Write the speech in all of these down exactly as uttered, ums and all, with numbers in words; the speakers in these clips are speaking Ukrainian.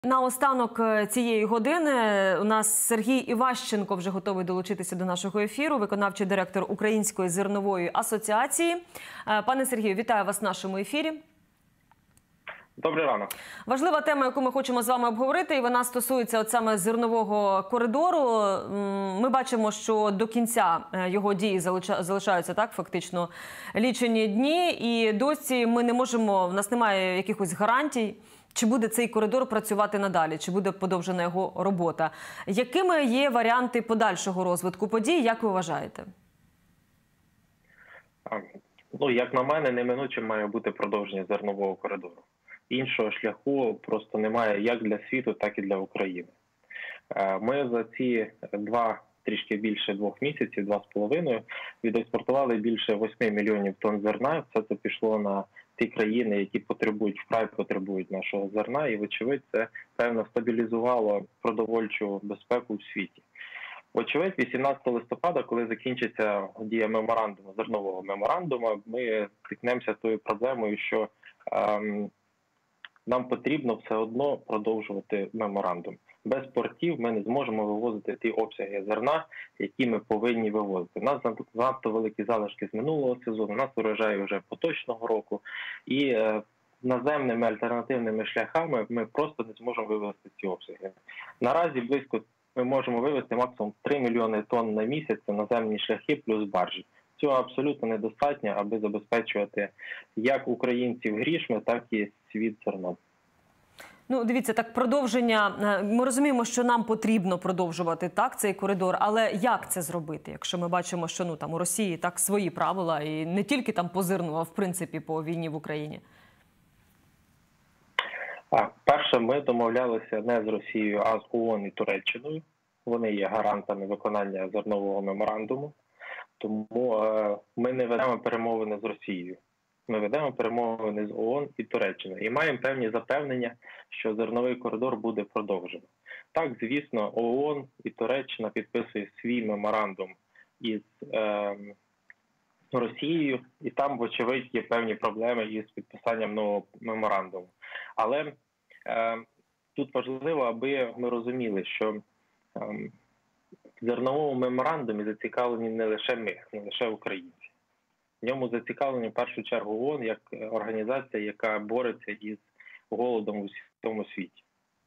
Наостанок цієї години у нас Сергій Іващенко вже готовий долучитися до нашого ефіру, виконавчий директор Української зернової асоціації. Пане Сергію, вітаю вас в нашому ефірі. Добрий ранок. Важлива тема, яку ми хочемо з вами обговорити, і вона стосується от саме зернового коридору. Ми бачимо, що до кінця його дії залишаються так фактично лічені дні, і досі ми не можемо, в нас немає якихось гарантій, чи буде цей коридор працювати надалі, чи буде подовжена його робота. Якими є варіанти подальшого розвитку подій, як ви вважаєте? Ну, як на мене, неминуче має бути продовження зернового коридору. Іншого шляху просто немає як для світу, так і для України. Ми за ці два, трішки більше двох місяців, два з половиною, відекспортували більше восьми мільйонів тонн зерна. Все це пішло на ті країни, які потребують, вкрай потребують нашого зерна. І, вочевидь, це, певно, стабілізувало продовольчу безпеку в світі. Вочевидь, вісімнадцятого листопада, коли закінчиться дія меморандуму, зернового меморандуму, ми стикнемося з тою проблемою, що ем, нам потрібно все одно продовжувати меморандум. Без портів ми не зможемо вивозити ті обсяги зерна, які ми повинні вивозити. У нас надто великі залишки з минулого сезону, у нас урожай вже поточного року. І е, наземними альтернативними шляхами ми просто не зможемо вивезти ці обсяги. Наразі близько ми можемо вивезти максимум три мільйони тонн на місяць – це наземні шляхи плюс баржі. Цього абсолютно недостатньо, аби забезпечувати як українців грішми, так і світ зерном. Ну, дивіться, так продовження, ми розуміємо, що нам потрібно продовжувати так цей коридор, але як це зробити, якщо ми бачимо, що ну там у Росії так свої правила, і не тільки там по зерну, а в принципі по війні в Україні? А, перше, ми домовлялися не з Росією, а з ООН і Туреччиною. Вони є гарантами виконання зернового меморандуму. Тому е, ми не ведемо перемовини з Росією. Ми ведемо перемовини з ООН і Туреччиною. І маємо певні запевнення, що зерновий коридор буде продовжено. Так, звісно, ООН і Туреччина підписують свій меморандум із е, Росією. І там, вочевидь, є певні проблеми із підписанням нового меморандуму. Але е, тут важливо, аби ми розуміли, що е, в зерновому меморандумі зацікавлені не лише ми, не лише українці. В ньому зацікавлені в першу чергу ООН як організація, яка бореться із голодом у всьому світі.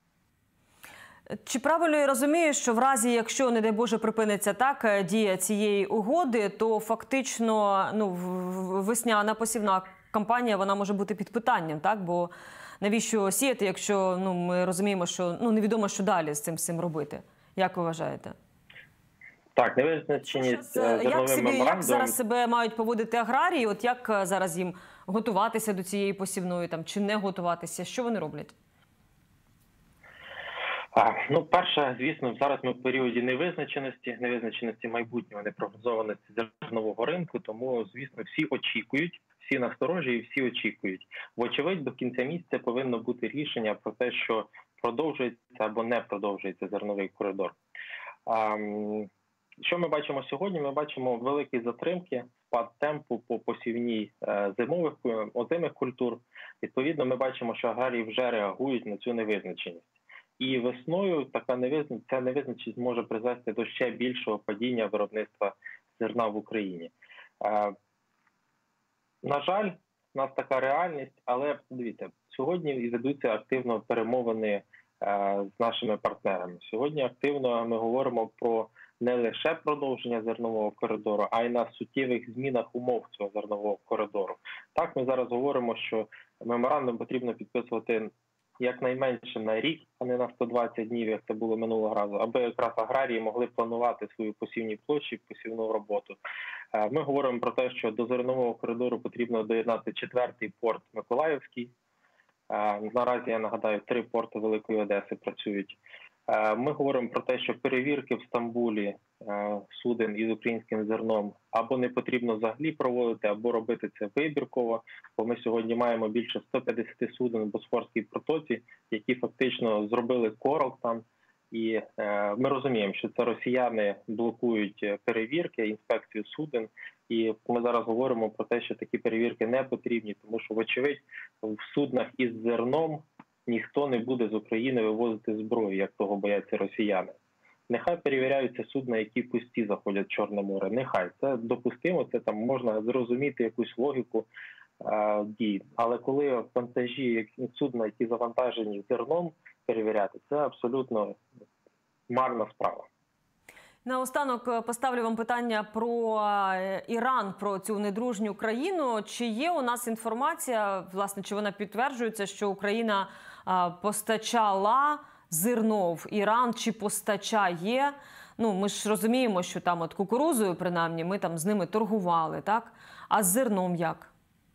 Чи правильно я розумію, що в разі, якщо, не дай Боже, припиниться так дія цієї угоди, то фактично ну, весняна посівна кампанія вона може бути під питанням, так? Бо навіщо сіяти, якщо ну, ми розуміємо, що ну, невідомо, що далі з цим всім робити? Як ви вважаєте? Так, невизначеність зерновим меморандумом. Як зараз себе мають поводити аграрії? От як зараз їм готуватися до цієї посівної, там, чи не готуватися? Що вони роблять? А, ну, перше, звісно, зараз ми в періоді невизначеності, невизначеності майбутнього, непрогнозованості зернового ринку, тому, звісно, всі очікують, всі насторожі і всі очікують. Вочевидь, до кінця місяця повинно бути рішення про те, що продовжується або не продовжується зерновий коридор. А, Що ми бачимо сьогодні? Ми бачимо великі затримки, спад темпу по посівній зимових, озимих культур. Відповідно, ми бачимо, що аграрії вже реагують на цю невизначеність. І весною така невизначеність, ця невизначеність може призвести до ще більшого падіння виробництва зерна в Україні. На жаль, у нас така реальність, але дивіться, сьогодні ведуться активно перемовини з нашими партнерами. Сьогодні активно ми говоримо про не лише продовження зернового коридору, а й на суттєвих змінах умов цього зернового коридору. Так, ми зараз говоримо, що меморандум потрібно підписувати якнайменше на рік, а не на сто двадцять днів, як це було минулого разу, аби якраз аграрії могли планувати свою посівні площі, посівну роботу. Ми говоримо про те, що до зернового коридору потрібно доєднати четвертий порт Миколаївський. Наразі, я нагадаю, три порти Великої Одеси працюють. Ми говоримо про те, що перевірки в Стамбулі суден із українським зерном або не потрібно взагалі проводити, або робити це вибірково, бо ми сьогодні маємо більше ста п'ятдесяти суден в Босфорській протоці, які фактично зробили корок там. І ми розуміємо, що це росіяни блокують перевірки, інспекцію суден. І ми зараз говоримо про те, що такі перевірки не потрібні, тому що, вочевидь, в суднах із зерном ніхто не буде з України вивозити зброю, як того бояться росіяни. Нехай перевіряються судна, які пусті заходять в Чорне море. Нехай це допустимо, це там можна зрозуміти якусь логіку е, дій. Але коли вантажі, судна, які завантажені зерном, перевіряти, це абсолютно марна справа. Наостанок поставлю вам питання про Іран, про цю недружню країну. Чи є у нас інформація, власне, чи вона підтверджується, що Україна постачала зерно в Іран, чи постачає? Ну, ми ж розуміємо, що там от кукурузою, принаймні, ми там з ними торгували, так? А з зерном як?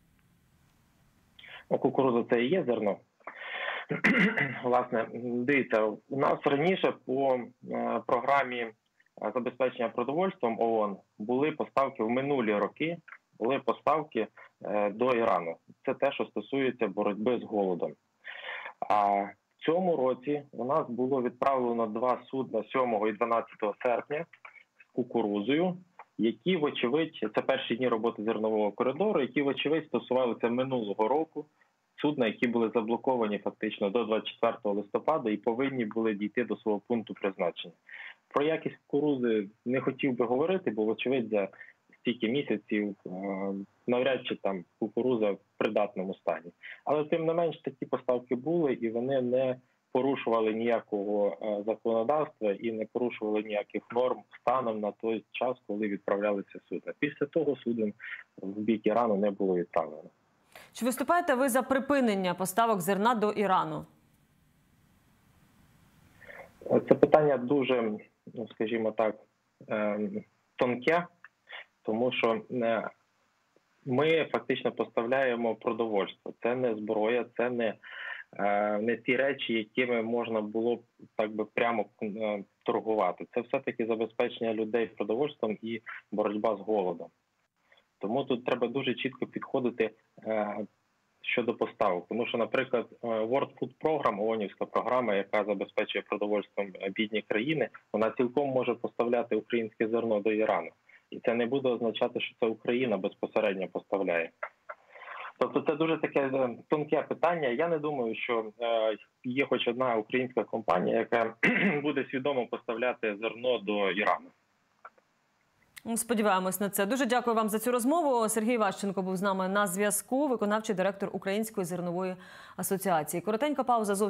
Ну, кукуруза – це і є зерно. Власне, дивіться, у нас раніше по програмі забезпечення продовольством ООН були поставки в минулі роки, були поставки до Ірану. Це те, що стосується боротьби з голодом. А в цьому році у нас було відправлено два судна сьомого і дванадцятого серпня з кукурузою, які, вочевидь, це перші дні роботи зернового коридору, які, вочевидь, стосувалися минулого року. Судна, які були заблоковані фактично до двадцять четвертого листопада і повинні були дійти до свого пункту призначення. Про якість кукурузи не хотів би говорити, бо, вочевидь, за стільки місяців навряд чи там кукуруза в придатному стані. Але, тим не менш, такі поставки були, і вони не порушували ніякого законодавства і не порушували ніяких норм станом на той час, коли відправлялися судна. Після того суден в бік Ірану не було відправлено. Чи виступаєте ви за припинення поставок зерна до Ірану? Це питання дуже, ну, скажімо так, тонке, тому що ми фактично поставляємо продовольство. Це не зброя, це не, не ті речі, якими можна було б так би прямо торгувати. Це все-таки забезпечення людей продовольством і боротьба з голодом. Тому тут треба дуже чітко підходити е, щодо поставок. Тому що, наприклад, World Food Program, ООНівська програма, яка забезпечує продовольством бідні країни, вона цілком може поставляти українське зерно до Ірану. І це не буде означати, що це Україна безпосередньо поставляє. Тобто це дуже таке тонке питання. Я не думаю, що е, є хоч одна українська компанія, яка буде свідомо поставляти зерно до Ірану. Сподіваємось на це. Дуже дякую вам за цю розмову. Сергій Ващенко був з нами на зв'язку, виконавчий директор Української зернової асоціації. Коротенька пауза.